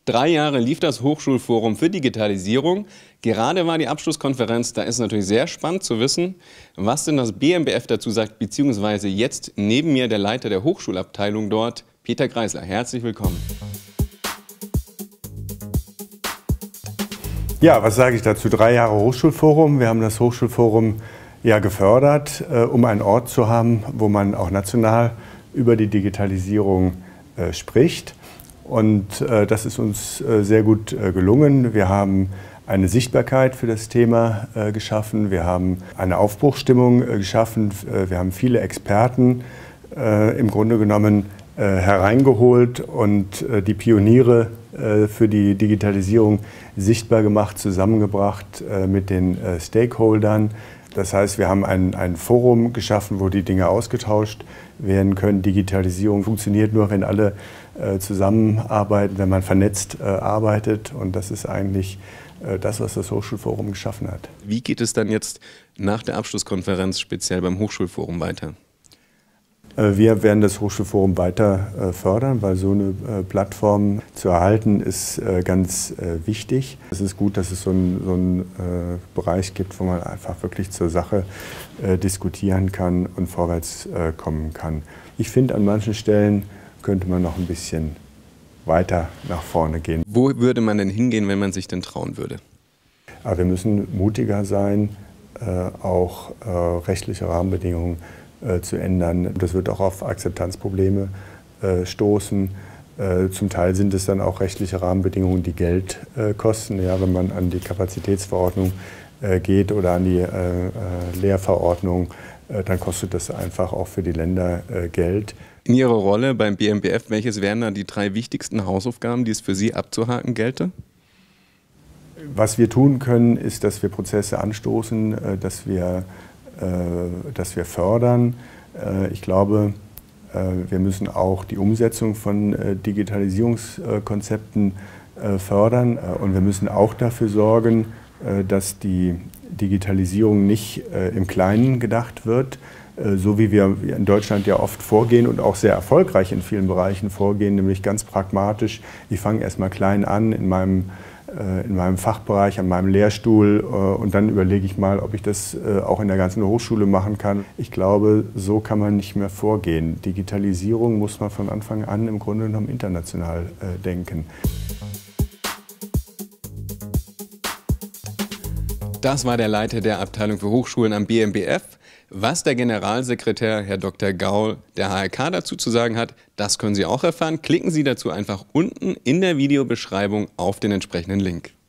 3 Jahre lief das Hochschulforum für Digitalisierung. Gerade war die Abschlusskonferenz. Da ist es natürlich sehr spannend zu wissen, was denn das BMBF dazu sagt, beziehungsweise jetzt neben mir der Leiter der Hochschulabteilung dort, Peter Greisler. Herzlich willkommen. Ja, was sage ich dazu? 3 Jahre Hochschulforum. Wir haben das Hochschulforum ja gefördert, um einen Ort zu haben, wo man auch national über die Digitalisierung spricht. Und das ist uns sehr gut gelungen. Wir haben eine Sichtbarkeit für das Thema geschaffen. Wir haben eine Aufbruchsstimmung geschaffen. Wir haben viele Experten im Grunde genommen hereingeholt und die Pioniere für die Digitalisierung sichtbar gemacht, zusammengebracht mit den Stakeholdern. Das heißt, wir haben ein Forum geschaffen, wo die Dinge ausgetauscht werden können. Digitalisierung funktioniert nur, wenn alle zusammenarbeiten, wenn man vernetzt arbeitet. Und das ist eigentlich das, was das Hochschulforum geschaffen hat. Wie geht es dann jetzt nach der Abschlusskonferenz speziell beim Hochschulforum weiter? Wir werden das Hochschulforum weiter fördern, weil so eine Plattform zu erhalten ist ganz wichtig. Es ist gut, dass es so einen Bereich gibt, wo man einfach wirklich zur Sache diskutieren kann und vorwärts kommen kann. Ich finde, an manchen Stellen könnte man noch ein bisschen weiter nach vorne gehen. Wo würde man denn hingehen, wenn man sich denn trauen würde? Aber wir müssen mutiger sein, auch rechtliche Rahmenbedingungen zu ändern. Das wird auch auf Akzeptanzprobleme stoßen. Zum Teil sind es dann auch rechtliche Rahmenbedingungen, die Geld kosten. Ja, wenn man an die Kapazitätsverordnung geht oder an die Lehrverordnung, dann kostet das einfach auch für die Länder Geld. In Ihrer Rolle beim BMBF, welches wären da die 3 wichtigsten Hausaufgaben, die es für Sie abzuhaken gelte? Was wir tun können, ist, dass wir Prozesse anstoßen, dass wir fördern. Ich glaube, wir müssen auch die Umsetzung von Digitalisierungskonzepten fördern und wir müssen auch dafür sorgen, dass die Digitalisierung nicht im Kleinen gedacht wird, so wie wir in Deutschland ja oft vorgehen und auch sehr erfolgreich in vielen Bereichen vorgehen, nämlich ganz pragmatisch. Ich fange erstmal klein an in meinem Fachbereich, an meinem Lehrstuhl und dann überlege ich mal, ob ich das auch in der ganzen Hochschule machen kann. Ich glaube, so kann man nicht mehr vorgehen. Digitalisierung muss man von Anfang an im Grunde genommen international denken. Das war der Leiter der Abteilung für Hochschulen am BMBF. Was der Generalsekretär, Herr Dr. Gaul, der HRK dazu zu sagen hat, das können Sie auch erfahren. Klicken Sie dazu einfach unten in der Videobeschreibung auf den entsprechenden Link.